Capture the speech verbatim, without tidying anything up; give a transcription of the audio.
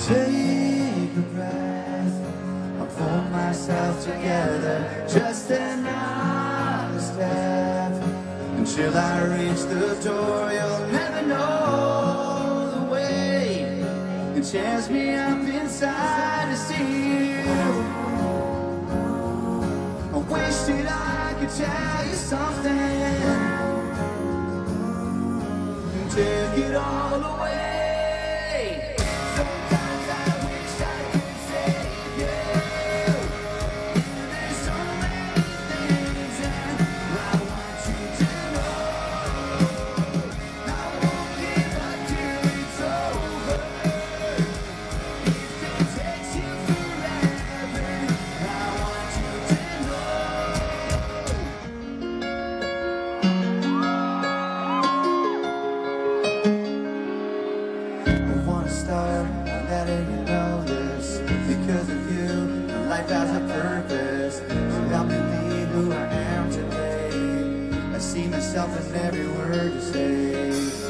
Take a breath, I'll pull myself together. Just another step until I reach the door. You'll never know the way. It tears me up inside to see you. I wish that I could tell you something and take it all away. Letting you know this, because of you, my life has a purpose. So help me be who I am today. I see myself in every word you say.